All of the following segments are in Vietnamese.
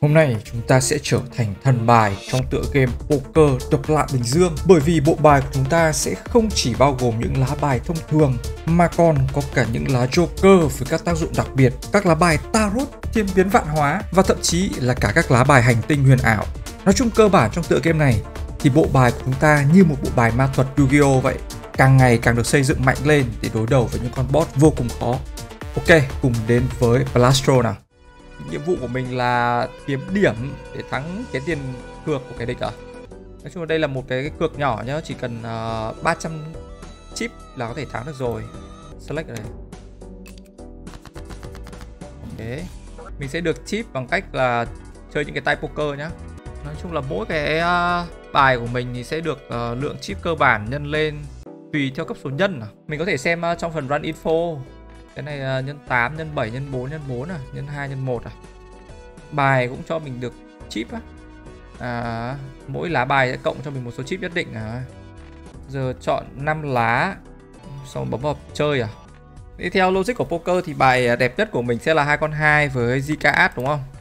Hôm nay chúng ta sẽ trở thành thần bài trong tựa game poker độc lạ Bình Dương. Bởi vì bộ bài của chúng ta sẽ không chỉ bao gồm những lá bài thông thường mà còn có cả những lá Joker với các tác dụng đặc biệt, các lá bài Tarot thiên biến vạn hóa và thậm chí là cả các lá bài hành tinh huyền ảo. Nói chung cơ bản trong tựa game này thì bộ bài của chúng ta như một bộ bài ma thuật Yu-Gi-Oh vậy, càng ngày càng được xây dựng mạnh lên để đối đầu với những con boss vô cùng khó. Ok, cùng đến với Blastro nào. Nhiệm vụ của mình là kiếm điểm để thắng cái tiền cược của cái địch à. Nói chung là đây là một cái cược nhỏ nhá, chỉ cần 300 chip là có thể thắng được rồi. Select ở đây. Ok, mình sẽ được chip bằng cách là chơi những cái tay poker nhá. Nói chung là mỗi cái bài của mình thì sẽ được lượng chip cơ bản nhân lên tùy theo cấp số nhân. Mình có thể xem trong phần run info. Cái này nhân 8, nhân 7, nhân 4, nhân 4 à, nhân 2, nhân 1 à. Bài cũng cho mình được chip á. Mỗi lá bài sẽ cộng cho mình một số chip nhất định à. Giờ chọn 5 lá, xong bấm vào chơi à. Thế theo logic của poker thì bài đẹp nhất của mình sẽ là 2 con 2 với Zika As đúng không?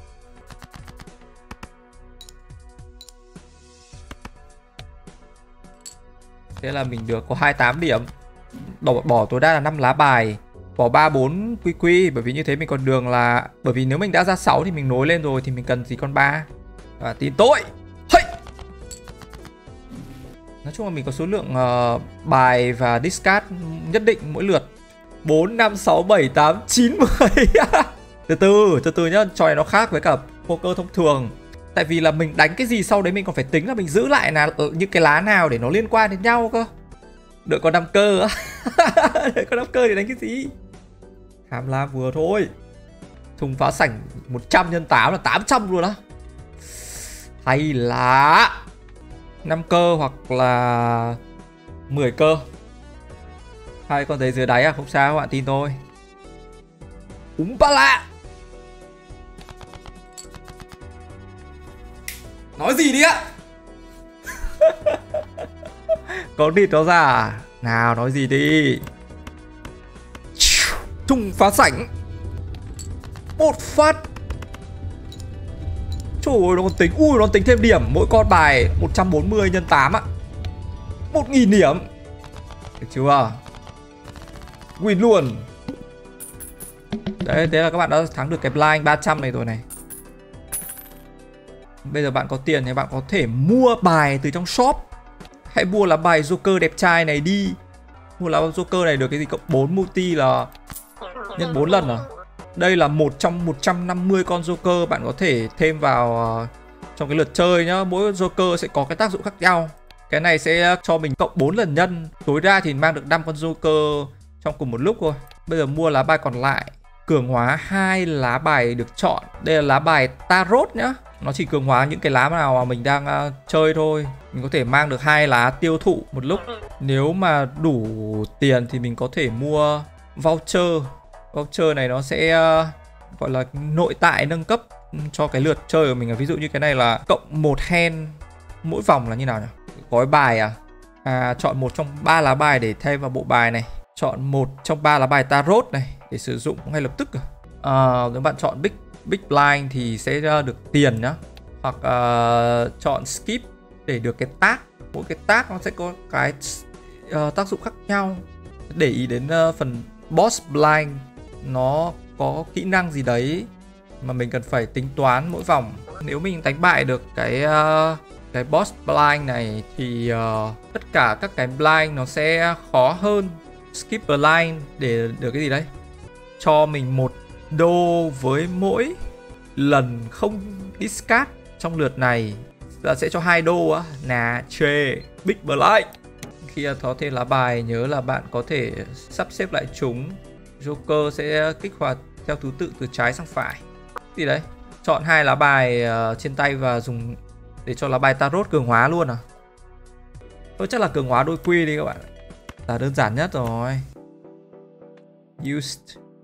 Thế là mình được có 28 điểm. Bỏ tối đa là 5 lá bài, bỏ 3 4 QQ, bởi vì như thế mình còn đường là, bởi vì nếu mình đã ra 6 thì mình nối lên rồi thì mình cần gì con 3. Và tin tôi. Hey! Nói chung là mình có số lượng bài và discard nhất định mỗi lượt. 4 5 6 7 8 9 10. Từ từ nhá, trò này nó khác với cả poker thông thường. Tại vì là mình đánh cái gì sau đấy mình còn phải tính là mình giữ lại là những cái lá nào để nó liên quan đến nhau cơ. Đợi con 5 cơ á. Đợi con 5 cơ thì đánh cái gì? Tham lam vừa thôi. Thùng phá sảnh 100 x 8 là 800 luôn á. Hay là 5 cơ hoặc là 10 cơ. Hai con thấy dưới đáy à? Không sao các bạn tin tôi. Lạ. Nói gì đi ạ? Có địt nó ra à? Nào nói gì đi. Thùng phá sảnh. Một phát. Trời ơi nó còn tính. Ui nó tính thêm điểm. Mỗi con bài 140 x 8 ạ. 1000 điểm. Được chưa? Win luôn. Đấy, thế là các bạn đã thắng được cái blind 300 này rồi này. Bây giờ bạn có tiền thì bạn có thể mua bài từ trong shop. Hãy mua lá bài Joker đẹp trai này đi. Mua lá Joker này được cái gì cộng 4 multi là nhân 4 lần à. Đây là một trong 150 con Joker bạn có thể thêm vào trong cái lượt chơi nhá. Mỗi Joker sẽ có cái tác dụng khác nhau. Cái này sẽ cho mình cộng 4 lần nhân. Tối đa thì mang được 5 con Joker trong cùng một lúc thôi. Bây giờ mua lá bài còn lại. Cường hóa 2 lá bài được chọn. Đây là lá bài Tarot nhá. Nó chỉ cường hóa những cái lá nào mà mình đang chơi thôi. Mình có thể mang được 2 lá tiêu thụ một lúc. Nếu mà đủ tiền thì mình có thể mua voucher. Voucher này nó sẽ gọi là nội tại nâng cấp cho cái lượt chơi của mình. Ví dụ như cái này là cộng 1 hand mỗi vòng là như nào nhỉ? Gói bài à? Chọn một trong 3 lá bài để thay vào bộ bài này. Chọn một trong 3 lá bài Tarot này để sử dụng ngay lập tức. Nếu bạn chọn Big Blind thì sẽ được tiền nhá. Hoặc chọn Skip để được cái tag. Mỗi cái tag nó sẽ có cái tác dụng khác nhau. Để ý đến phần Boss Blind, nó có kỹ năng gì đấy mà mình cần phải tính toán mỗi vòng. Nếu mình đánh bại được cái Boss Blind này thì tất cả các cái blind nó sẽ khó hơn. Skip Blind để được cái gì đấy, cho mình 1 đô với mỗi lần không discard trong lượt này là sẽ cho 2 đô á. Nà chê Big Blind. Khi có thêm lá bài nhớ là bạn có thể sắp xếp lại chúng. Joker sẽ kích hoạt theo thứ tự từ trái sang phải. Gì đấy? Chọn 2 lá bài trên tay và dùng để cho lá bài Tarot cường hóa luôn à? Tôi chắc là cường hóa đôi quy đi các bạn. Là đơn giản nhất rồi. Used.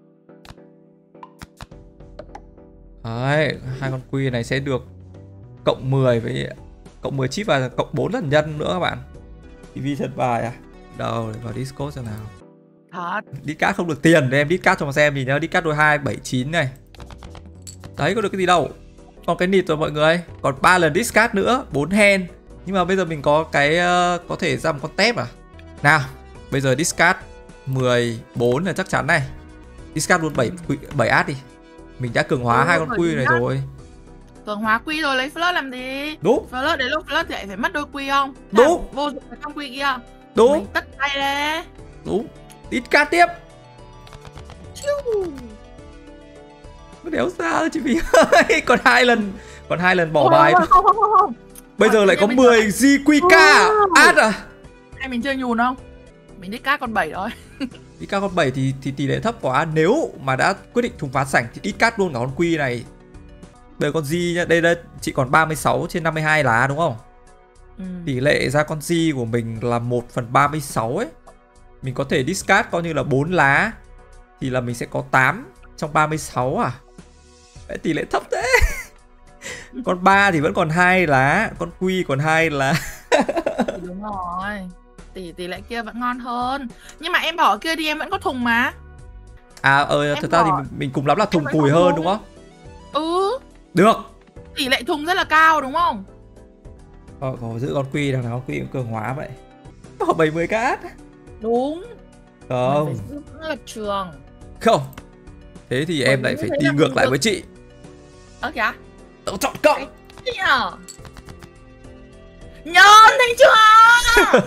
Đấy, 2 con quy này sẽ được cộng 10 với cộng 10 chip và cộng 4 lần nhân nữa các bạn. TV thật bài à? Đâu để vào Discord xem nào. Thật. Discard không được tiền, để em discard cho mà xem thì nhá. Discard đôi 2 7 9 này. Đấy có được cái gì đâu. còn cái nịt rồi mọi người. Còn 3 lần discard nữa, 4 hand. Nhưng mà bây giờ mình có cái có thể ra một con tép à. Nào, bây giờ discard 14 là chắc chắn này. Discard luôn 7 át đi. Mình đã cường hóa hai con quy này rồi. Cường hóa quy rồi lấy flirt làm gì? Đúng. Flirt đến lúc flirt thì lại phải mất đôi quy không? Đúng. Vô dụng cái con quy kia. Đúng. Mình tất tay đấy. Đúng. Discard tiếp. Đéo sao chị Vy ơi. Còn 2 lần bỏ bài. Không. Bây giờ lại có 10 GQK át à? Hay mình chơi nhùn không? Mình discard con 7 thôi. Discard con 7 thì tỷ lệ thấp quá. Nếu mà đã quyết định thùng phá sảnh thì discard luôn cả con quy này. Bây giờ con G nhá, đây chị còn 36 trên 52 lá đúng không? Tỷ lệ ra con G của mình là 1/36 ấy. Mình có thể discard coi như là 4 lá thì là mình sẽ có 8 trong 36 à? Đấy, tỷ lệ thấp thế. Con 3 thì vẫn còn 2 lá, con quy còn 2 lá. Đúng rồi. Tỷ lệ kia vẫn ngon hơn. Nhưng mà em bỏ kia đi em vẫn có thùng mà. Thật ra thì mình cùng lắm là thùng cùi hơn đúng không? Được. Tỷ lệ thùng rất là cao đúng không? Có giữ con quy nào con quy cũng cường hóa vậy. Bỏ 70 cát. Đúng. Không. Mình phải giữ lập trường. Không. Thế thì em lại phải đi ngược lại với chị. Kìa. Tao chọn cậu. Nhơn thấy chưa?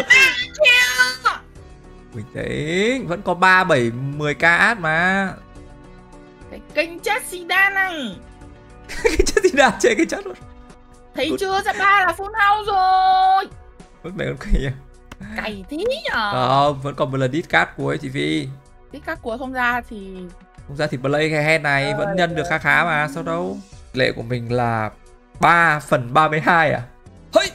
Bình tĩnh, vẫn có 3, 7, 10k ad mà. Cái kênh chat Zidane này. Cái chat Zidane chơi cái chat luôn. Thấy chưa, ra 3 là full house rồi. Vẫn mẹ con cày à? Cày tí nhở. Không, vẫn còn một lần discard cuối chị Vy. Discard cuối không ra thì play cái hand này vẫn nhân được khá mà, sao đâu. Lệ của mình là 3/32 à? Hơi.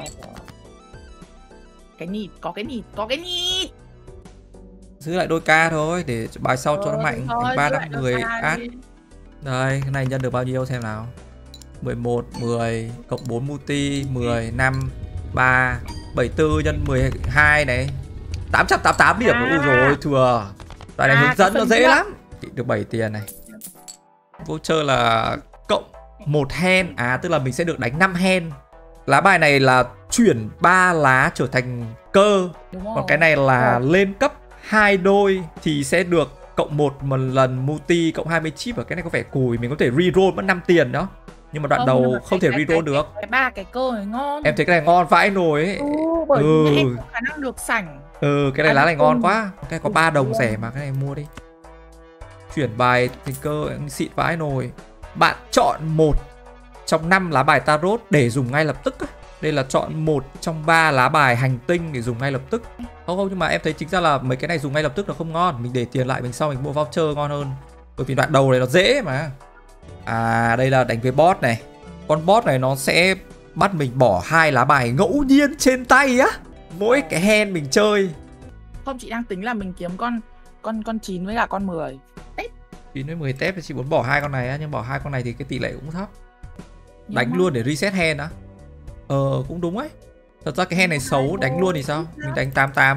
Cái nịt, có cái nịt. Giữ lại đôi ca thôi để bài sau cho nó mạnh. Thành 3, 5, 10 ad. Đây, cái này nhân được bao nhiêu xem nào. 11, 10 cộng 4 multi, 10, 5, 3, 74 nhân 12 này. 888 điểm nữa rồi, thừa. Đoạn này hướng dẫn nó dễ lắm. Chị được 7 tiền này. Voucher là cộng 1 hand. Tức là mình sẽ được đánh 5 hand. Lá bài này là chuyển 3 lá trở thành cơ. Còn cái này là lên cấp 2 đôi thì sẽ được cộng 1 lần multi cộng 20 chip. Và cái này có vẻ cùi, mình có thể reroll mất 5 tiền đó. Nhưng mà đoạn đầu không thể reroll được. Cái 3 cái cơ này ngon. Em thấy cái này ngon vãi nồi ấy. Bởi vì em có khả năng được sảnh. Cái này lá này ngon quá. Cái có 3 đồng rẻ mà, cái này mua đi. Chuyển bài thành cơ xịn vãi nồi. Bạn chọn 1 trong 5 lá bài tarot để dùng ngay lập tức. Đây là chọn 1 trong 3 lá bài hành tinh để dùng ngay lập tức. Không, nhưng mà em thấy chính ra là mấy cái này dùng ngay lập tức là không ngon. Mình để tiền lại mình sau mình mua voucher ngon hơn. Bởi vì đoạn đầu này nó dễ mà. Đây là đánh với boss này. Con boss này nó sẽ bắt mình bỏ 2 lá bài ngẫu nhiên trên tay á. Mỗi cái hand mình chơi. Không, chị đang tính là mình kiếm con 9 với cả con 10 tép. 9 với 10 tép thì chị muốn bỏ 2 con này á. Nhưng bỏ 2 con này thì cái tỷ lệ cũng thấp. Đánh luôn để reset hand á. Cũng đúng ấy. Thật ra cái hand này xấu, đánh luôn thì sao? Mình đánh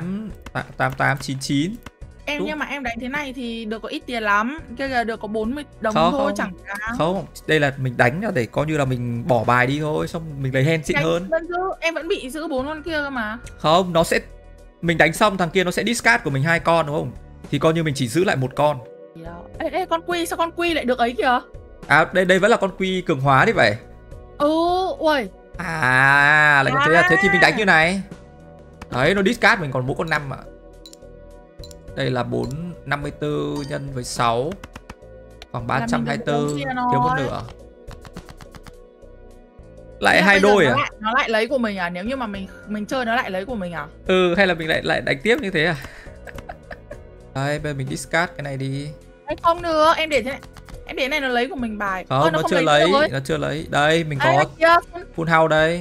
88, 99. Em nhưng mà em đánh thế này thì được có ít tiền lắm. Kia là được có 40 đồng thôi chẳng cả. Không, đây là mình đánh để coi như là mình bỏ bài đi thôi. Xong mình lấy hand xịn hơn. Em vẫn bị giữ 4 con kia cơ mà. Không, nó sẽ... Mình đánh xong thằng kia nó sẽ discard của mình 2 con đúng không? Thì coi như mình chỉ giữ lại 1 con. Ê, con quy, sao con quy lại được ấy kìa? Đây vẫn là con quy cường hóa đi vậy. Ui. Lại có thế thì mình đánh như này. Đấy, nó discard mình còn mỗi con 5 ạ. Đây là 454 nhân với 6 khoảng 324, thiếu một nửa. Lại 2 đôi à? Nó lại lấy của mình à? Nếu như mà mình chơi nó lại lấy của mình à? Hay là mình lại đánh tiếp như thế à? Đây, bây giờ mình discard cái này đi. Không được, em để thế này. Em để này nó lấy của mình bài. Không, nó chưa lấy. Đây, mình có full house đây.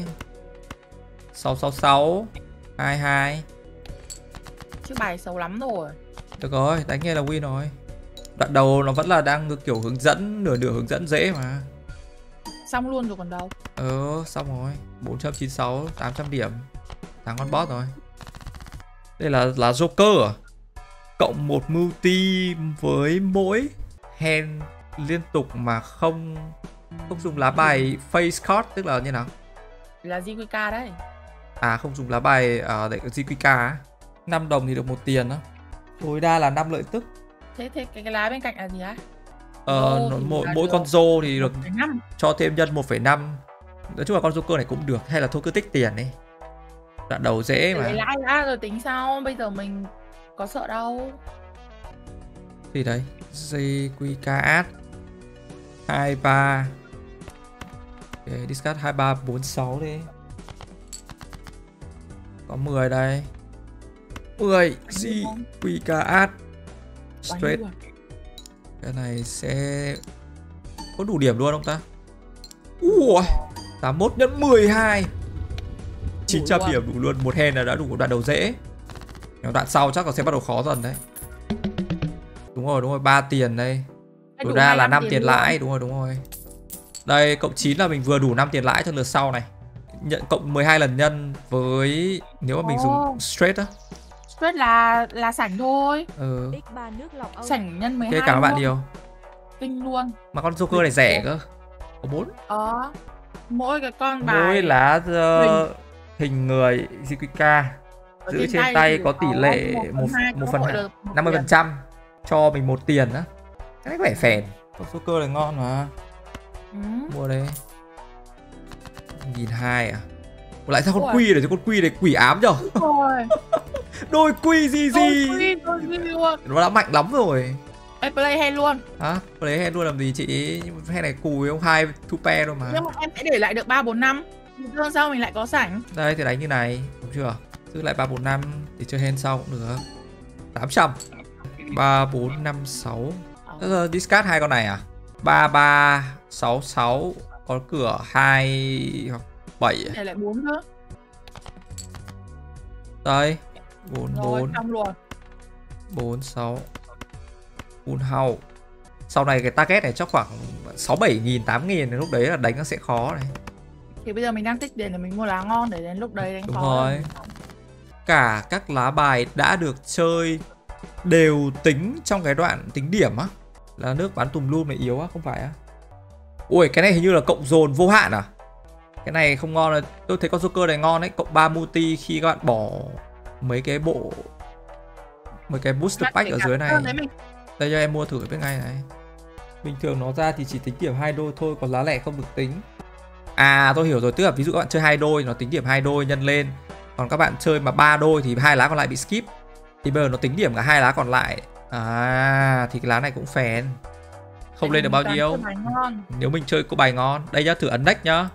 666 22. Chứ bài xấu lắm rồi. Được rồi, đánh nghe là win rồi. Đoạn đầu nó vẫn là đang kiểu hướng dẫn, nửa hướng dẫn dễ mà. Xong luôn rồi còn đâu. Xong rồi. 496, 800 điểm. Thắng con boss rồi. Đây là Joker à? Cộng 1 multi với mỗi hand liên tục mà không Không dùng lá bài face card tức là như nào? Là JQK đấy. À không dùng lá bài để JQK á. 5 đồng thì được 1 tiền đó. Tối đa là 5 lợi tức. Thế cái lá bên cạnh là gì á? Mỗi con rô thì được 1,5. cho thêm nhân 1,5. Nói chung là con Joker này cũng được. Hay là thôi cứ tích tiền đi. Đoạn đầu dễ mà. Lấy lãi đã rồi tính sau. Bây giờ mình có sợ đâu. Gì đấy? JQK add 23. Okay, discard 23 46 đi. Có 10 đây. 10 JQK add straight. Cái này sẽ có đủ điểm luôn không ta? Ui, 81 nhân 12 900 điểm đủ luôn. Một hand là đã đủ đoạn đầu dễ. Nhưng đoạn sau chắc là sẽ bắt đầu khó dần đấy. Đúng rồi, 3 tiền đây. Tối đa là 5 tiền lãi, đúng rồi. Đây, cộng 9 là mình vừa đủ 5 tiền lãi cho lượt sau này. Nhận cộng 12 lần nhân với nếu mà mình dùng straight á. Straight là sảnh thôi. Sảnh nhân 12. Ok, cảm ơn bạn nhiều. Kinh luôn. Mà con Joker này rẻ cơ. Có 4. Mỗi cái con bài mỗi lá hình người JQK giữ trên tay có tỷ lệ 1/2 50%, cho mình 1 tiền á. Cái này khỏe phèn. Con Joker này ngon mà. Mua đây 1.200 à? Lại sao con Quy này, con Quy này quỷ ám nhở. Đôi Quy gì luôn. Nó đã mạnh lắm rồi. Em play hand luôn. Hả? Play hand luôn làm gì chị? Hand này cùi không, 2 2 pair đâu mà. Nhưng mà em sẽ để lại được 3 4 5. Lần sau mình lại có sảnh. Đây thì đánh như này, đúng chưa? Giữ lại 3 4 5 thì chơi hand sau cũng được. 800. 3 4 5 6. Giờ discard 2 con này à? 3 3 6 6 có cửa 2 hoặc 7. Để lại 4 nữa. Đây. 4 4. Xong luôn. 4 6. Full house. Sau này cái target này chắc khoảng 6 7.000 8.000, lúc đấy là đánh nó sẽ khó này. Thì bây giờ mình đang tích tiền để mình mua lá ngon để đến lúc đấy đánh đúng khó. Rồi. Cả các lá bài đã được chơi đều tính trong cái đoạn tính điểm á. Là nước bắn tùm lum này yếu á, không phải á. Ui, cái này hình như là cộng dồn vô hạn à? Cái này không ngon rồi. Tôi thấy con Joker này ngon đấy. Cộng 3 multi khi các bạn bỏ mấy cái booster pack ở dưới này. Đây cho em mua thử bên ngay này. Bình thường nó ra thì chỉ tính điểm 2 đôi thôi, còn lá lẻ không được tính. À tôi hiểu rồi, tức là ví dụ các bạn chơi 2 đôi nó tính điểm 2 đôi nhân lên. Còn các bạn chơi mà 3 đôi thì 2 lá còn lại bị skip. Thì bây giờ nó tính điểm cả 2 lá còn lại. À thì cái lá này cũng phèn. Không lên được bao nhiêu. Nếu mình chơi cô bài ngon. Đây nhá, thử ấn deck nhá.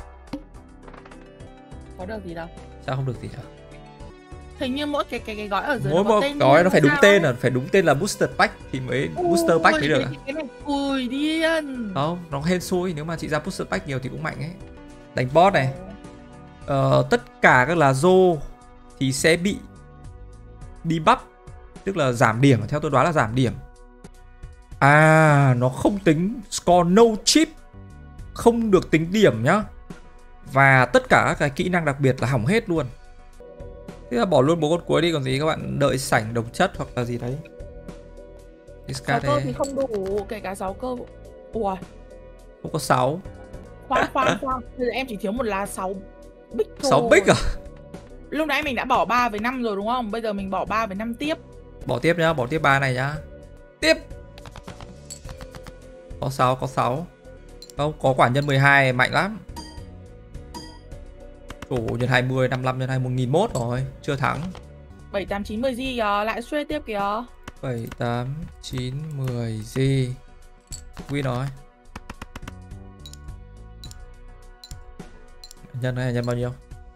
Có được gì đâu. Sao không được gì hả? Hình như mỗi cái gói ở dưới mỗi một gói nó phải đúng tên à, phải đúng tên là booster pack thì mới booster pack mới được à? Cái này cùi điên. Không, nó hên xui, nếu mà chị ra booster pack nhiều thì cũng mạnh ấy. Đánh boss này. Tất cả các lá rô thì sẽ bị debuff, tức là giảm điểm, theo tôi đoán là giảm điểm. À, nó không tính score no chip, không được tính điểm nhá. Và tất cả các cái kỹ năng đặc biệt là hỏng hết luôn. Thế là bỏ luôn 4 con cuối đi, còn gì các bạn đợi sảnh đồng chất hoặc là gì đấy. 6 cơ thì không đủ, kể cả 6 cơ. Ủa, không có 6. Khoan. Bây giờ em chỉ thiếu một lá 6 bích thôi. 6 bích à? Lúc nãy mình đã bỏ 3 với 5 rồi đúng không? Bây giờ mình bỏ 3 với 5 tiếp. Bỏ tiếp nhá, bỏ tiếp 3 này nhá. Tiếp. Có 6. Không, có quả nhân 12 mạnh lắm. Ồ, nhân 20, 55 nhân 20 1001 rồi, chưa thắng. 7 8 9 10 gì kìa, lại straight tiếp kìa. 7 8 9 10 gì. Win rồi. Nhân này nhân bao nhiêu?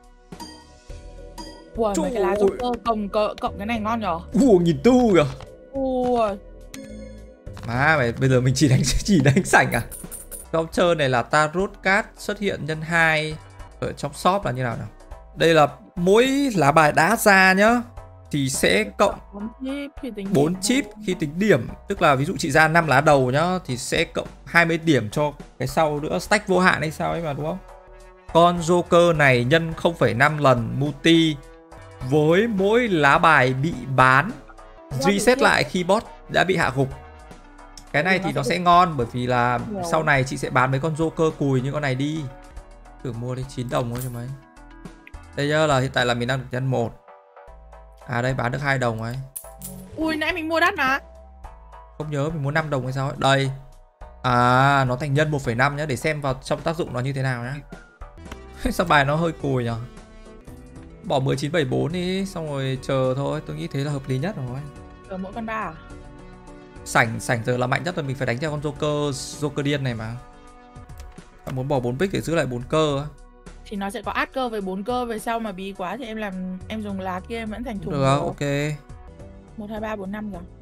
Ui, mấy cái lá Joker cộng cái này ngon nhở? Ủa, 1.400 kìa. Ui. Má mày, bây giờ mình chỉ đánh sảnh à? Voucher này là tarot card xuất hiện nhân 2 ở trong shop là như nào nào? Đây là mỗi lá bài đã ra nhá thì sẽ cộng 4 chip khi tính điểm. Tức là ví dụ chị ra 5 lá đầu nhá thì sẽ cộng 20 điểm cho cái sau nữa, stack vô hạn hay sao ấy mà đúng không? Con Joker này nhân 0,5 lần multi với mỗi lá bài bị bán reset lại khi boss đã bị hạ gục. Cái này thì nó sẽ ngon bởi vì là sau này chị sẽ bán mấy con Joker cùi như con này đi. Thử mua đi 9 đồng thôi cho mấy. Đây nhá, là hiện tại là mình đang được nhân 1. À đây bán được 2 đồng ấy. Ui nãy mình mua đắt mà. Không nhớ mình muốn 5 đồng hay sao ấy. Đây. À nó thành nhân 1,5 nhá, để xem vào trong tác dụng nó như thế nào nhá. Sao bài nó hơi cùi nhỉ. Bỏ 1974 đi, xong rồi chờ thôi, tôi nghĩ thế là hợp lý nhất rồi. Chờ mỗi con 3 à? Sảnh giờ là mạnh nhất rồi, mình phải đánh theo con Joker điên này mà. Bạn muốn bỏ 4 pick để giữ lại 4 cơ. Thì nó sẽ có át cơ với 4 cơ, về sau mà bí quá thì em dùng lá kia em vẫn thành thùng. Được, ok. 1 2 3 4 5 rồi.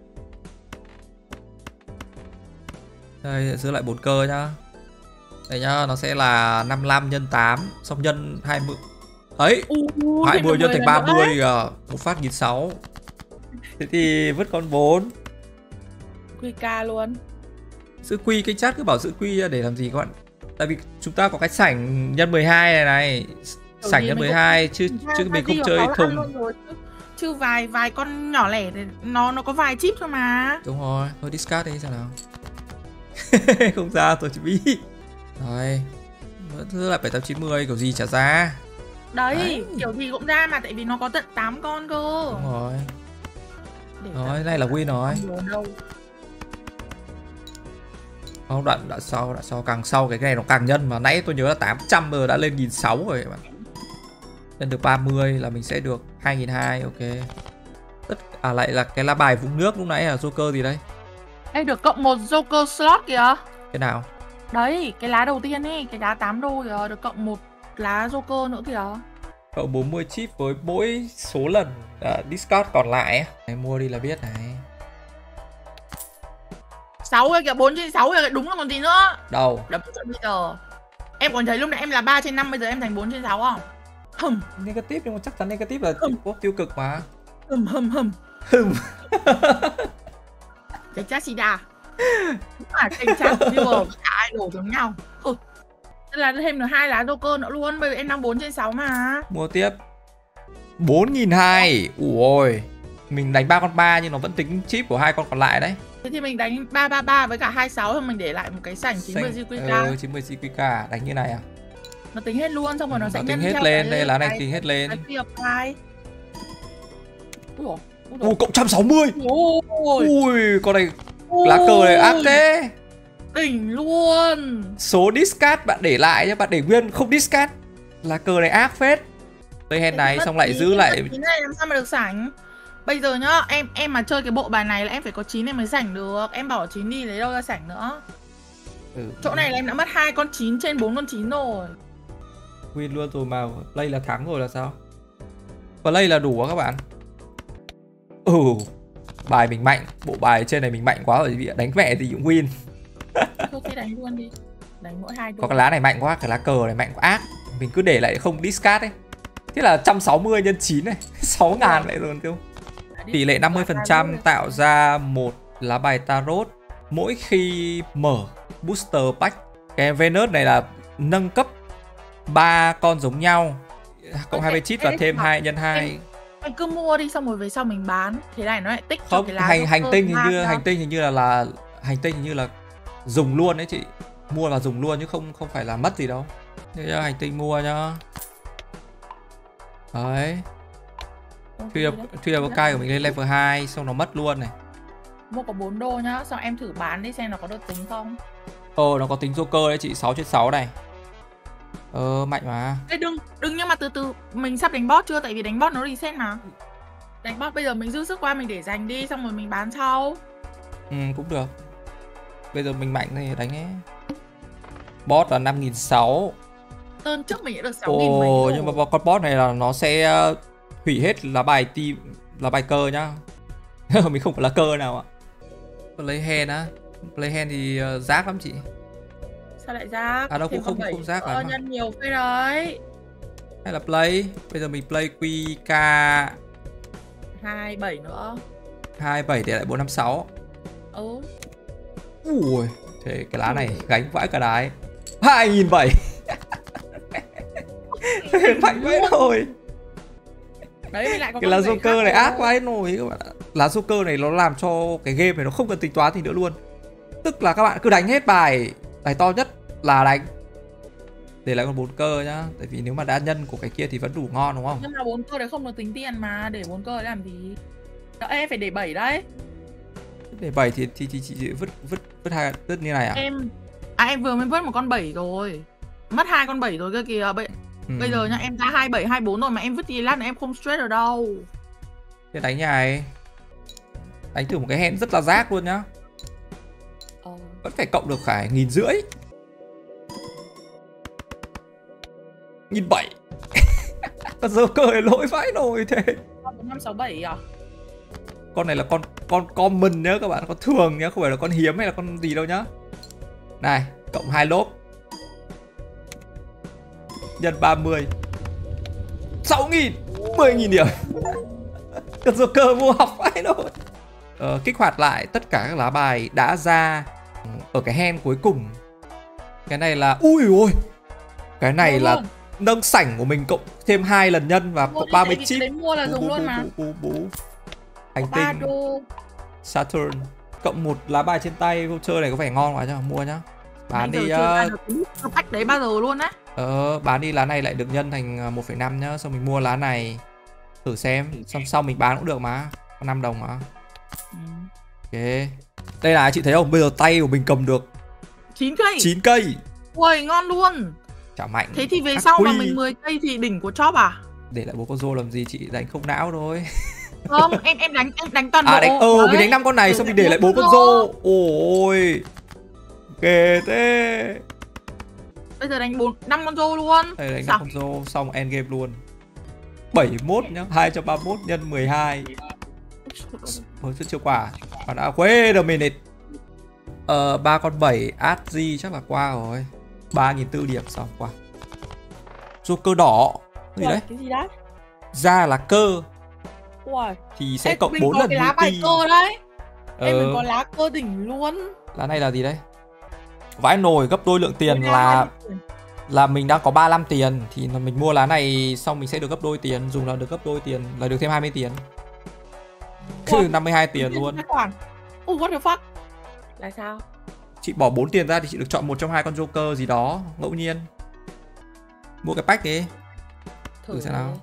Đây giữ lại 4 cơ nhá. Đây nhá, nó sẽ là 55 nhân 8 xong nhân 20. Ấy, 20 nhân thành 30 à, một phát 1.600. Thế thì vứt con 4. QK luôn. Giữ quy, cái chat cứ bảo giữ quy để làm gì các bạn? Tại vì chúng ta có cái sảnh nhân 12 này. Sảnh nhân 12 chứ mình không chơi thùng. Chứ vài con nhỏ lẻ thì nó có vài chip thôi mà. Đúng rồi, thôi discard đi xem nào. Không ra tôi chỉ biết. Rồi. Vẫn thứ là 790 kiểu gì trả ra. Đấy, kiểu gì cũng ra mà, tại vì nó có tận 8 con cơ. Đúng rồi. Rồi, này là win rồi. Không, đoạn sau càng sau cái này nó càng nhân, mà nãy tôi nhớ là 800 rồi đã lên 1.600 rồi các bạn. Nhân được 30 là mình sẽ được 2.200, ok. Lại là cái lá bài vũng nước lúc nãy là Joker gì đây? Ê, được cộng 1 Joker slot kìa. Cái nào? Đấy, cái lá đầu tiên ấy, cái lá 8 đô kìa, được cộng 1 lá Joker nữa kìa. Cộng 40 chip với mỗi số lần discard còn lại. Này, mua đi là biết này. 6 kìa, 4/6 kìa, đúng là còn gì nữa. Đâu? Đập trận bây giờ. Em còn thấy lúc nãy em là 3/5, bây giờ em thành 4/6 không? Negative nhưng mà chắc chắn negative là tiêu cực mà. Cái chat Sida. Đúng là cái chat viewer cả ai đổ giống nhau. Thế là thêm được 2 lá Joker nữa luôn, bởi vì em đang 4/6 mà. Mua tiếp 4.200. Ui, mình đánh 3 con 3 nhưng nó vẫn tính chip của 2 con còn lại đấy. Thế thì mình đánh 333 với cả 26 thôi, mình để lại một cái sảnh 90 GQK. 90 GQK đánh như này à? Nó tính hết luôn, xong rồi nó sẽ tính hết lên, đây lá này tính hết lên. Ui, cộng 160. Ui, con này lá cờ này ác thế. Đỉnh luôn. Số discard bạn để lại nhé, bạn để nguyên không discard. Lá cờ này ác phết. Đây hand này xong lại giữ lại. Cái này làm sao mà được sảnh? Bây giờ nhá, em mà chơi cái bộ bài này là em phải có 9 em mới sảnh được. Em bỏ 9 đi lấy đâu ra sảnh nữa. Chỗ này là em đã mất 2 con 9 trên 4 con 9 rồi. Win luôn rồi mà play là thắng rồi là sao? Play là đủ á các bạn. Bài mình mạnh, bộ bài trên này mình mạnh quá rồi, bị đánh mẹ thì cũng win. Thôi thế đánh luôn đi. Đánh mỗi 2 đôi. Có cái lá này mạnh quá, cái lá cờ này mạnh quá ác. Mình cứ để lại không discard ấy. Thế là 160 nhân 9 này, 6.000 lại rồi không? Tỷ lệ 50% tạo ra một lá bài tarot mỗi khi mở booster pack. Cái Venus này là nâng cấp 3 con giống nhau, cộng 20 chip và thêm 2 nhân 2. Anh cứ mua đi xong rồi về sau mình bán. Thế này nó lại tích không, cho cái lá hành tinh hình như là dùng luôn đấy chị. Mua là dùng luôn chứ không phải là mất gì đâu. Thế hành tinh mua nhá. Đấy. Thuy Kai của mình lên level 2 xong nó mất luôn này. Mua có 4 đô nhá, xong em thử bán đi xem nó có được tính không. Nó có tính Joker đấy chị, 6/6 này. Mạnh mà. Ê, đừng nhưng mà từ từ, mình sắp đánh boss chưa? Tại vì đánh boss nó reset mà. Đánh boss bây giờ mình giữ sức qua, mình để dành đi xong rồi mình bán sau. Cũng được. Bây giờ mình mạnh thì đánh ấy. Boss là 5.600. Tơn trước mình đã được 6.000 mấy rồi. Nhưng mà con boss này là nó sẽ hủy hết lá bài cơ nhá. Mình không có lá cơ nào ạ. Play hand á. Play hand thì rác lắm chị. Sao lại rác? Đâu cũng không rác lắm. Nhân nhiều phê đấy. Hay là play. Bây giờ mình play QK 27 nữa. 27 để lại 456. Ui, thế cái lá này gánh vãi cả đái. 2.700. Mạnh vậy thôi. Đấy, lại có cái lá Joker này ác quá nổi các bạn ạ. Lá Joker này nó làm cho cái game này nó không cần tính toán gì nữa luôn. Tức là các bạn cứ đánh hết bài to nhất là đánh. Để lại con 4 cơ nhá. Tại vì nếu mà đa nhân của cái kia thì vẫn đủ ngon đúng không? Nhưng mà 4 cơ đấy không được tính tiền mà. Để 4 cơ đấy làm gì? Em phải để 7 đấy. Để 7 thì chị vứt hai vứt như này à? Em vừa mới vứt một con 7 rồi. Mất 2 con 7 rồi cơ kìa. Bây giờ nhá, em ra 27, 24 rồi mà em vứt gì lát nữa em không stress ở đâu. Thế đánh nhà này. Đánh thử một cái hand rất là rác luôn nhá. Vẫn phải cộng được phải 1.500. 1.700. Con Joker này lỗi vãi nồi thế. Con 567 à? Con này là con common nhá các bạn, con thường nhá, không phải là con hiếm hay là con gì đâu nhá. Này, cộng 2 lốp. Nhân 30. 6.000, 10.000 điểm. Con Joker vô học vãi nồi. Kích hoạt lại tất cả các lá bài đã ra ở cái hand cuối cùng. Cái này là ui ôi. Cái này là nâng sảnh của mình cộng thêm 2 lần nhân và cộng 30 chip. Đấy mua là dùng luôn mà. Hành tinh Saturn. Cộng 1 lá bài trên tay, voucher này có vẻ ngon quá chứ, mua nhá. Bán đi cách đấy bao giờ luôn á. Bán đi lá này lại được nhân thành 1,5 nhá, xong mình mua lá này thử xem, xong sau mình bán cũng được mà. Có 5 đồng mà. Ok. Đây là chị thấy không? Bây giờ tay của mình cầm được 9 cây. 9 cây. Ui ngon luôn. Chả mạnh. Thế thì về sau mà mình 10 cây thì đỉnh của chóp à? Để lại bố con rô làm gì, chị đánh không não thôi. Không, em đánh toàn bộ. Mình đánh 5 con này xong mình để lại 4 con rô. Ôi. Ghê thế. Bây giờ đánh 5 con rô luôn. Đây đánh 5 con rô xong end game luôn. 71 nhá, 231 nhân 12. Ôi chút chiêu quả. Bạn đã quên được minute. 3 con 7 Adzi chắc là qua rồi. 3.400 điểm xong qua. Joker đỏ. Cái gì đấy? Cái gì đấy? Ra là cơ. Ui. Thì sẽ cộng 4 lần cái lá bài cơ đấy. Em mình có lá cơ đỉnh luôn. Lá này là gì đấy? Vãi nồi, gấp đôi lượng tiền là mình đang có 35 tiền thì mình mua lá này xong mình sẽ được gấp đôi tiền, dùng là được gấp đôi tiền là được thêm 20 tiền. Cứ 52 tiền luôn. What the fuck? Là sao? Chị bỏ 4 tiền ra thì chị được chọn một trong 2 con Joker gì đó ngẫu nhiên. Mua cái pack đi. Thử xem nào.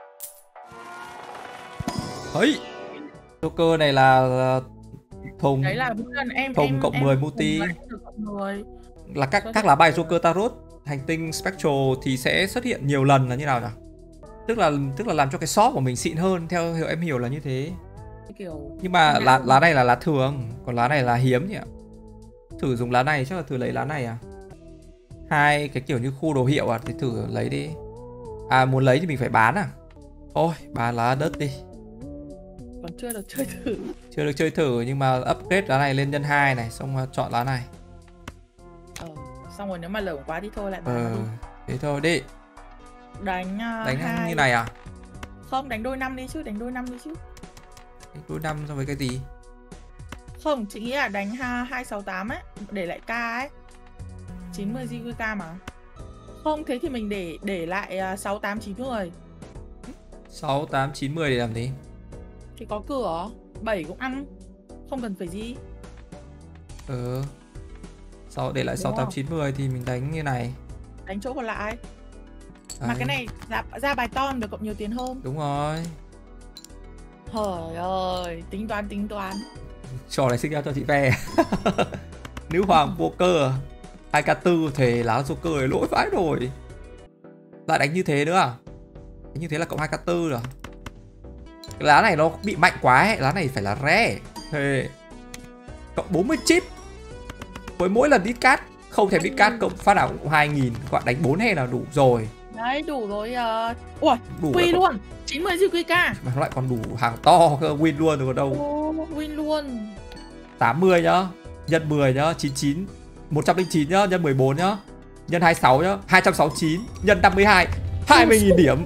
Ấy. Joker này là thùng. Đấy là thùng cộng 10 multi. Là các lá bài Joker Tarot hành tinh Spectral thì sẽ xuất hiện nhiều lần là như nào nhỉ? Tức là làm cho cái shop của mình xịn hơn, theo em hiểu là như thế. Nhưng mà lá này là lá thường, còn lá này là hiếm nhỉ ạ. Thử dùng lá này, chắc là thử lấy lá này à. Hai cái kiểu như khu đồ hiệu à, thì thử lấy đi. À muốn lấy thì mình phải bán à. Ôi bán lá đất đi. Còn chưa được chơi thử. Chưa được chơi thử nhưng mà upgrade lá này lên nhân 2 này, xong chọn lá này. Xong rồi nếu mà lởm quá thì thôi lại bán đi. Thế thôi đi. Đánh như này à? Không, đánh đôi 5 đi chứ, đánh đôi 5 đi chứ. Đánh đôi 5 so với cái gì? Không, chị nghĩ là đánh 268 ấy, để lại K ấy. 90 GK mà. Không, thế thì mình để lại 68 90. 68 90 để làm gì? Thì có cửa, 7 cũng ăn. Không cần phải gì. Sau để lại 68 90 thì mình đánh như này. Đánh chỗ còn lại. Đấy. Mà cái này ra bài ton được cộng nhiều tiền hơn. Đúng rồi. Trời ơi, tính toán. Trò này sinh ra cho chị ve. Nữ hoàng poker 2k4 thề lá Joker này lỗi vãi rồi. Lại đánh như thế nữa à? Đánh như thế là cộng 2k4 rồi. Cái lá này nó bị mạnh quá ấy. Lá này phải là rare. Thề. Cộng 40 chip. Với mỗi lần discard không thèm discard cộng phát nào cũng 2.000. Các bạn đánh 4 he là đủ rồi. Đấy đủ rồi. Ui, win luôn 90 GK. Mà nó lại còn đủ hàng to cơ. Win luôn rồi còn đâu. Win luôn. 80 nhá. Nhân 10 nhá. 99 109 nhá. Nhân 14 nhá. Nhân 26 nhá. 269 nhân 52 20.000 điểm.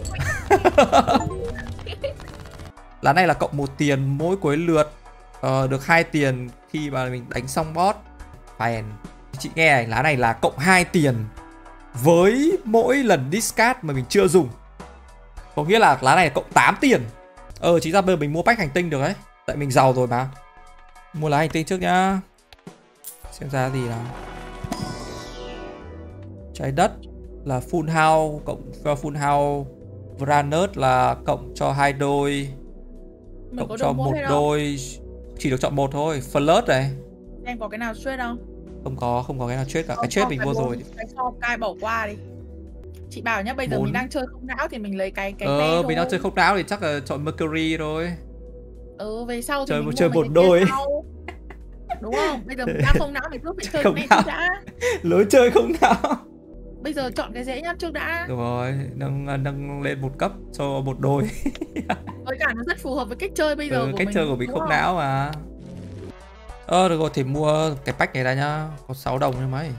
Lá này là cộng 1 tiền mỗi cuối lượt. Được 2 tiền khi mà mình đánh xong boss. Phèn. Chị nghe này, lá này là cộng 2 tiền với mỗi lần discard mà mình chưa dùng. Có nghĩa là lá này cộng 8 tiền. Chính ra bây giờ mình mua pack hành tinh được đấy. Tại mình giàu rồi mà. Mua lá hành tinh trước nhá. Xem ra gì nào. Trái đất là full house cộng full house. Granite là cộng cho 2 đôi. Mình Cộng cho 1 đôi. Chỉ được chọn 1 thôi. Flirt này. Em có cái nào straight không? Không có cái nào chết cả. Cái chết mình mua rồi. Cái so cai bỏ qua đi. Chị bảo nhá, bây giờ mình đang chơi không não thì mình lấy cái te mình đang chơi không não thì chắc là chọn Mercury thôi. Về sau thì chơi mình chơi một đôi. Đúng không? Bây giờ mình đang không não mình cứ phải chơi không cái não. trước đã. Lối chơi không não. Bây giờ chọn cái dễ nhất trước đã. Đúng rồi, nâng lên 1 cấp cho 1 đôi. Với cả nó rất phù hợp với cách chơi bây giờ của cách mình. chơi của mình không não mà. Được rồi thì mua cái pack này ra nhá. Có 6 đồng như mấy.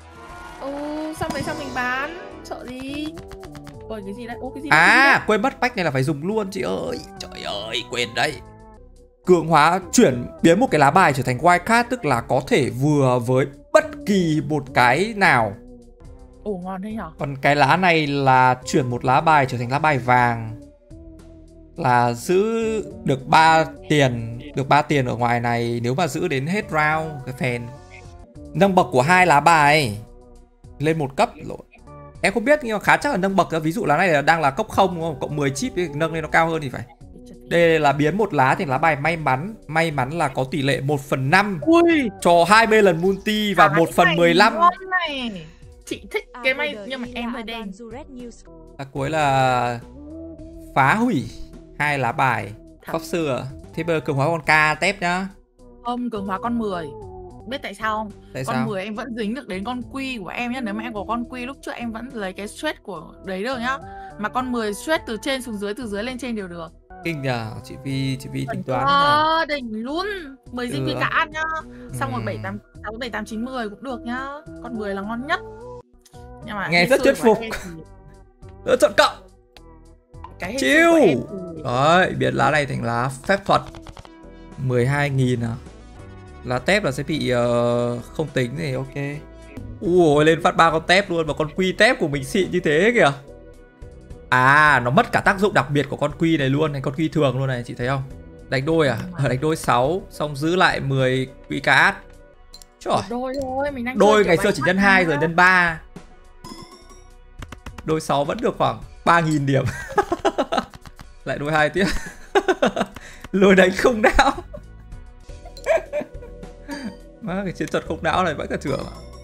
Xong rồi xong mình bán. Sợ gì? Ôi cái gì đấy? Cái gì quên mất pack này là phải dùng luôn chị ơi. Trời ơi, quên đấy. Cường hóa biến một cái lá bài trở thành wild card, tức là có thể vừa với bất kỳ một cái nào. Ngon thế nhở? Còn cái lá này là chuyển một lá bài trở thành lá bài vàng, là giữ được 3 tiền. Được 3 tiền ở ngoài này nếu mà giữ đến hết round cái phèn. Nâng bậc của 2 lá bài lên 1 cấp. Em không biết nhưng mà khá chắc là nâng bậc. Ví dụ lá này là đang là cốc 0 đúng không? Cộng 10 chip nâng lên nó cao hơn thì phải. Đây là biến một lá thành lá bài may mắn. May mắn là có tỷ lệ 1/5 cho 20 lần multi và 1/15. Chị thích cái may nhưng mà em hơi đen. Cuối là phá hủy 2 lá bài. Pháp sư à? Thế bây giờ cường hóa con K tép nhá. Không, cường hóa con 10. Biết tại sao không? Tại con sao? 10 em vẫn dính được đến con Quy của em nhá. Nếu mà em có con Quy lúc trước em vẫn lấy cái straight của đấy được nhá. Mà con 10 straight từ trên xuống dưới, từ dưới lên trên đều được. Kinh nhờ, chị Vi tính toán đỉnh luôn. 10 GP cả ăn nhá. Xong rồi 7, 8, 9, 10 cũng được nhá. Con 10 là ngon nhất. Nhưng mà nghe rất thuyết phục. Chọn cộng. Chiêu. Rồi, biến lá này thành lá phép thuật. 12.000 à. Lá tép là sẽ bị không tính thì ok. Ui, lên phát 3 con tép luôn. Và con quy tép của mình xịn như thế kìa. Nó mất cả tác dụng đặc biệt của con quy này luôn. Này con quy thường luôn này, chị thấy không? Đánh đôi à? Đánh đôi 6. Xong giữ lại 10 quy cá. Trời. Đôi thôi, mình đang đôi ngày xưa chỉ nhân 2 rồi nhân 3. Đôi 6 vẫn được khoảng 3.000 điểm. Lại đôi 2 tiếp. Lôi đánh không não. Má, cái chiến thuật không não này vẫn cả trưởng.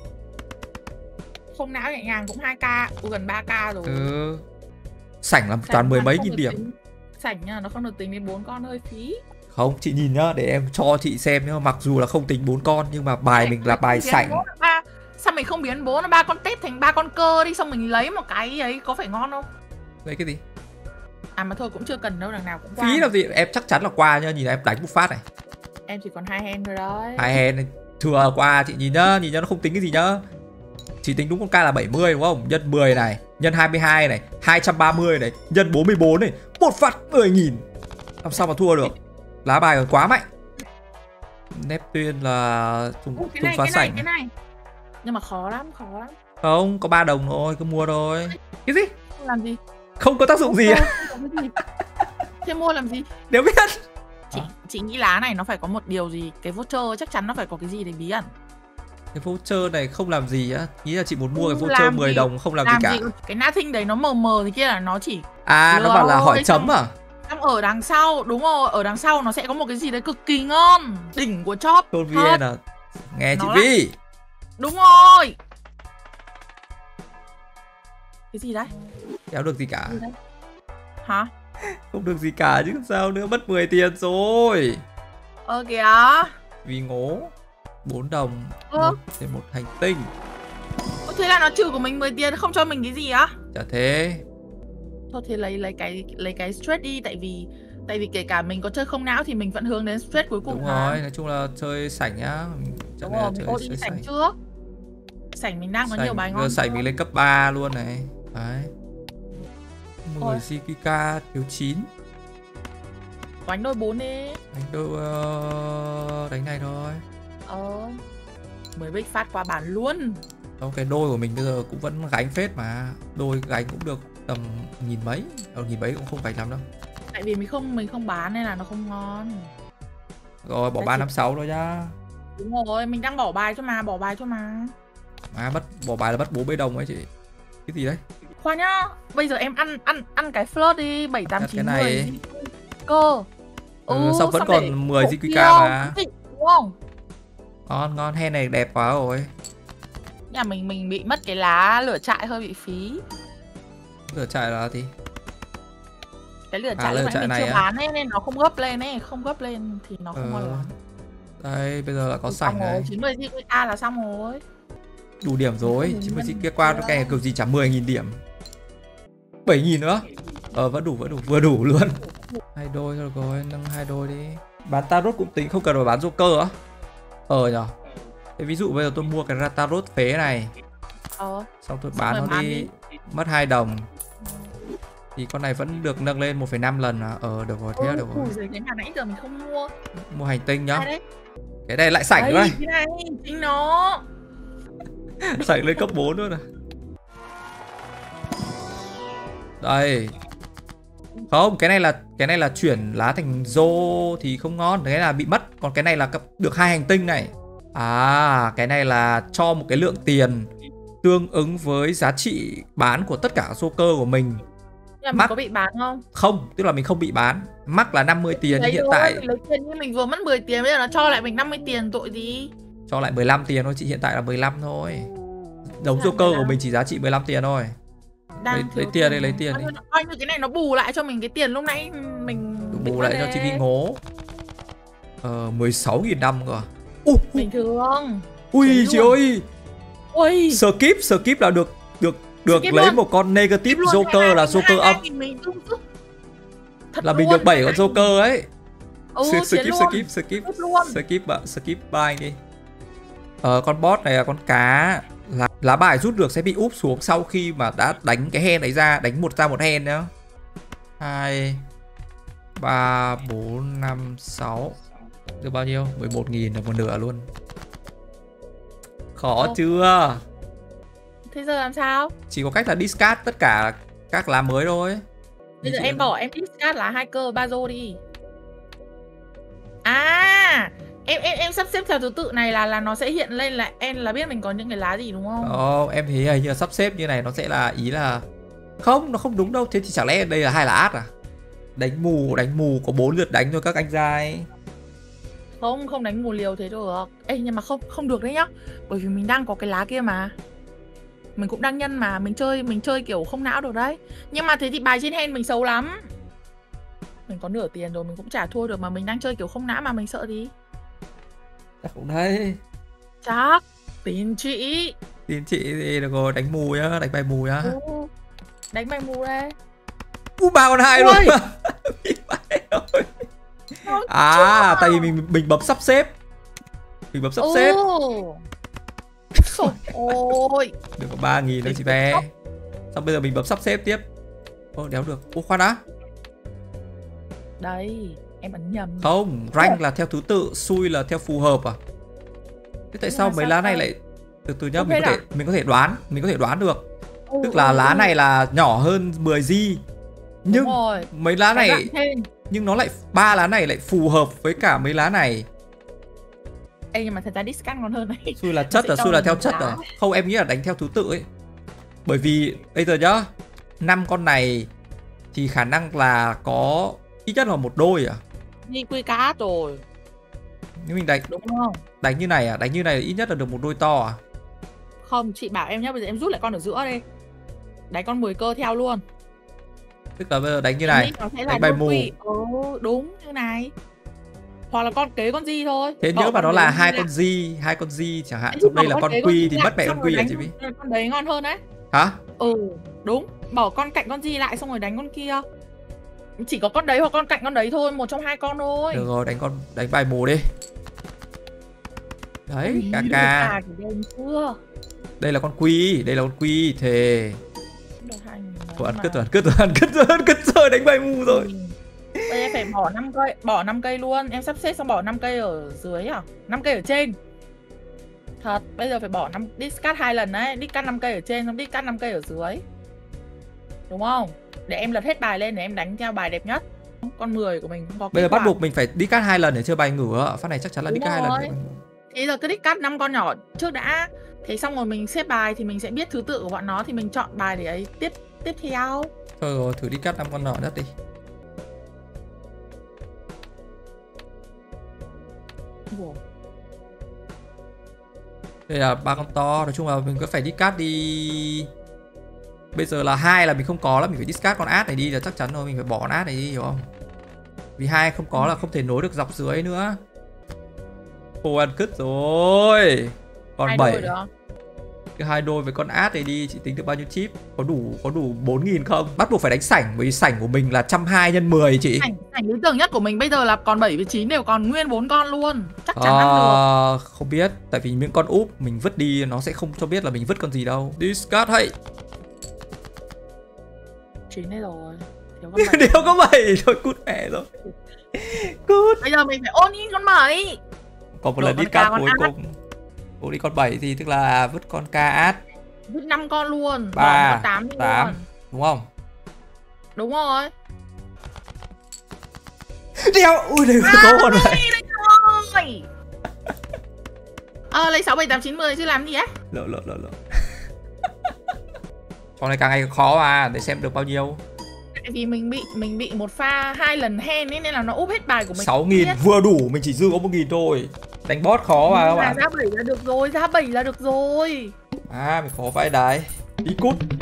Không não nhẹ nhàng cũng 2k, gần 3k rồi. Sảnh là toàn 10 mấy nghìn điểm. Sảnh nha, nó không được tính đến 4 con hơi phí. Không, chị nhìn nhá, để em cho chị xem nhá. Mặc dù là không tính 4 con nhưng mà bài mình là bài sảnh. Sao mình không biến 3 con tép thành 3 con cơ đi, xong mình lấy một cái ấy có phải ngon không? Lấy cái gì? Mà thôi cũng chưa cần đâu, đằng nào cũng qua. Phí là gì? Em chắc chắn là qua nhá, nhìn em đánh một phát này. Em chỉ còn 2 hand thôi đấy. 2 hand này, thừa qua, chị nhìn nhá nó không tính cái gì nhá. Chỉ tính đúng con K là 70 đúng không? Nhân 10 này, nhân 22 này, 230 này, nhân 44 này, một phát 10.000. Làm sao mà thua được? Lá bài còn quá mạnh. Neptune là tung phá sảnh. Cái này. Nhưng mà khó lắm. Không, có 3 đồng thôi, cứ mua thôi. Cái gì? Không làm gì? Không có tác dụng gì à? Thế mua làm gì? Nếu biết. Chị nghĩ lá này nó phải có một điều gì. Cái voucher chắc chắn nó phải có cái gì để bí ẩn. Cái voucher này không làm gì á. Nghĩ là chị muốn mua cái voucher 10 đồng không làm gì cả. Cái nothing đấy nó mờ thì kia là nó chỉ nó bảo là hỏi chấm à? Ở đằng sau, đúng rồi, ở đằng sau nó sẽ có một cái gì đấy cực kỳ ngon. Đỉnh của chop. Tôn VN à? Nghe chị Vi. Đúng rồi. Cái gì đấy? Kéo được gì cả. Hả? Không được gì cả chứ sao nữa, mất 10 tiền rồi. Kìa. Vì ngố. 4 đồng trên một hành tinh. Thế là nó trừ của mình 10 tiền, không cho mình cái gì á? Chả thế. Thôi thì lấy cái straight đi, tại vì kể cả mình có chơi không não thì mình vẫn hướng đến straight cuối cùng. Đúng rồi, nói chung là chơi sảnh nhá. Đúng rồi, mình đi sảnh trước. Sảnh mình đang có nhiều bài ngon. Sảnh mình lên cấp 3 luôn này. Đấy. 10 CQK thiếu 9. Đánh đôi 4 đi. Đánh đôi đánh này thôi. 10 big phát qua bàn luôn. Không, cái đôi của mình bây giờ cũng vẫn gánh phết mà. Đôi gánh cũng được tầm 1000 mấy. 1000 mấy cũng không gánh lắm đâu. Tại vì mình không bán nên là nó không ngon. Rồi bỏ 356 thôi nhá. Đúng rồi, mình đang bỏ bài cho mà, bỏ bài cho mà. À mất, bỏ bài là mất 4 bê đồng ấy chị. Cái gì đấy? Khoan nhá, bây giờ em ăn cái flirt đi, 7, 8, Cắt 9, cái 10 này. cơ. Xong vẫn xong còn để 10 cổ GQK mà. tiêu, đúng không? Ngon, hen này đẹp quá rồi. Nhà mình bị mất cái lá lửa trại hơi bị phí. Lửa trại là gì? Cái lửa trại lúc nãy mình chưa bán ấy, nên nó không gấp lên ấy, không gấp lên thì nó không ngon lắm. Đây, bây giờ là có sảnh này. 90 GQK là xong rồi. Đủ điểm rồi, 90 GQK cái này cực gì chả 10.000 điểm. 7.000 nữa. Vẫn đủ, vừa đủ luôn. 2 đôi rồi, nâng 2 đôi đi. Bán tarot cũng tính, không cần phải bán joker á. Nhở. Thế ví dụ bây giờ tôi mua cái tarot phế này. Xong tôi bán nó đi, mất 2 đồng. Thì con này vẫn được nâng lên 1,5 lần à? Được rồi, thế là được rồi. Cái mà nãy giờ mình không mua. Mua hành tinh nhá. Cái này lại sảnh đây. Cái này, chính nó. Sảnh lên cấp 4 luôn à. Đây. Không, cái này là chuyển lá thành rô thì không ngon, cái này là bị mất, còn cái này là được 2 hành tinh này. À, cái này là cho một cái lượng tiền tương ứng với giá trị bán của tất cả joker của mình. Nhưng mà mình có bị bán không? Không, tức là mình không bị bán. Mắc là 50 tiền hiện tại. Mình lấy tiền nhưng mình vừa mất 10 tiền, bây giờ nó cho lại mình 50 tiền tội gì? Cho lại 15 tiền thôi chị, hiện tại là 15 thôi. Đống joker của mình chỉ giá trị 15 tiền thôi. Lấy tiền đây, lấy tiền đi. Coi như cái này nó bù lại cho mình cái tiền lúc nãy mình bù lại cho chi phí ngố. 16.000 năm cơ. Bình thường. Ui chị ơi. Ui. Skip là được lấy luôn. Một con negative joker là joker âm. Là mình được 7 con joker ấy. Skip ba anh đi. Con boss này là con cá. Lá bài rút được sẽ bị úp xuống sau khi mà đã đánh cái hand ấy ra, đánh một hand nhá. 2 3 4 5 6. Được bao nhiêu? 11.000 là một nửa luôn. Khó chưa? Thế giờ làm sao? Chỉ có cách là discard tất cả các lá mới thôi. Bây giờ em bỏ em discard lá 2 cơ Bazo đi. À, em sắp xếp theo thứ tự này là nó sẽ hiện lên là em là biết mình có những cái lá gì đúng không? Em thấy hình như sắp xếp như này nó sẽ là ý là không, nó không đúng đâu. Thế thì chẳng lẽ đây là 2 lá át à? Đánh mù có 4 lượt đánh thôi các anh trai. Không đánh mù liều thế được. Ê nhưng mà không được đấy nhá. Bởi vì mình đang có cái lá kia mà. Mình cũng đang nhân mà, mình chơi kiểu không não được đấy. Nhưng mà thế thì bài trên hand mình xấu lắm. Mình có nửa tiền rồi mình cũng chả thua được, mà mình đang chơi kiểu không não mà mình sợ gì. Chắc cũng đấy. Chắc. Tin chị thì được rồi, đánh mù nhá, đánh bài mù nhá. Đánh bài mù đây. 3 con 2 luôn. À, tại vì mình bấm sắp xếp. Mình bấm sắp xếp. Ôi. Được có 3.000 thôi chị bé. Xong bây giờ mình bấm sắp xếp tiếp. Đéo được. Khoan đã. Đây, em ấn nhầm. Không, rank là theo thứ tự, xui là theo phù hợp à? Thế tại sao mấy lá này lại từ nhá, mình có thể đoán được. Tức là lá này là nhỏ hơn 10G. Nhưng mấy lá này nhưng nó lại 3 lá này lại phù hợp với cả mấy lá này. Ê nhưng mà thật ra discard ngon hơn này. Xui là chất à, xui là theo chất à? Không, em nghĩ là đánh theo thứ tự ấy. Bởi vì bây giờ nhá, 5 con này thì khả năng là có ít nhất là một đôi à? Đi quy cá rồi. Nếu mình đánh đúng không? Đánh như này à? Đánh như này ít nhất là được một đôi to à? Không, chị bảo em nhá, bây giờ em rút lại con ở giữa đi. Đánh con 10 cơ theo luôn. Tức là bây giờ đánh như này, đánh bài mù. Đúng như này. Hoặc là con kế con gì thôi. Thế nếu mà nó là hai con gì chẳng hạn, trong đây là con quy thì mất mẹ con quy à chị Vy? Con đấy ngon hơn đấy. Hả? Đúng. Bỏ con cạnh con gì lại xong rồi đánh con kia. Chỉ có con đấy hoặc con cạnh con đấy thôi, một trong 2 con thôi. Được rồi, đánh bài mù đi. Đấy, Kaka. Đây là con quy, thề. Ấn cứt rồi, đánh bài mù rồi. Bây giờ phải bỏ 5 cây luôn. Em sắp xếp xong bỏ 5 cây ở dưới à? 5 cây ở trên. Thật, bây giờ phải bỏ discard 2 lần đấy. Discard 5 cây ở trên, xong discard 5 cây ở dưới. Đúng không? Để em lật hết bài lên để em đánh theo bài đẹp nhất. Con 10 của mình không có. Bây giờ bắt buộc mình phải discard 2 lần để chơi bài ngửa. Phát này chắc chắn là discard 2 lần. Thế giờ cứ discard 5 con nhỏ trước đã. Thế xong rồi mình xếp bài thì mình sẽ biết thứ tự của bọn nó thì mình chọn bài để ấy tiếp theo. Thôi rồi, thử đi cắt 5 con nhỏ nhất đi. Wow. Đây là 3 con to, nói chung là mình có phải discard đi. Bây giờ là 2 là mình không có là mình phải discard con át này đi là chắc chắn rồi, mình phải bỏ con át này đi hiểu không? Vì 2 không có là không thể nối được dọc dưới nữa. Ô ăn cứt rồi. Còn 7. Cái 2 đôi với con át này đi, chị tính được bao nhiêu chip? Có đủ 4.000 không? Bắt buộc phải đánh sảnh, bởi vì sảnh của mình là 120 x 10 chị. Sảnh lý tưởng nhất của mình bây giờ là còn 7 với 9 đều còn nguyên 4 con luôn. Chắc chắn ăn được. Không biết, tại vì những con úp mình vứt đi nó sẽ không cho biết là mình vứt con gì đâu. Discard hay. 9 đây rồi. Nếu có 7 thôi cút mẹ rồi. Cút. Bây giờ mình phải ôn in con 7. Còn một lần discard cuối cùng. Cô đi con 7 thì tức là vứt con ca át. Vứt 5 con luôn. 3, 8 luôn. Đúng không? Đúng rồi. Đeo. Ui đây có con này. Lấy 6, 7, 8, 9, 10 chứ làm gì á? Lỡ. Con này càng ngày càng khó mà, để xem được bao nhiêu. Tại vì mình bị một pha 2 lần hen ấy nên là nó úp hết bài của mình. 6.000 vừa đủ, mình chỉ dư có 1.000 thôi. Đánh boss khó mà các bạn. Ra 7 là được rồi, ra 7 là được rồi. Mình khó vãi đái. Đi cút.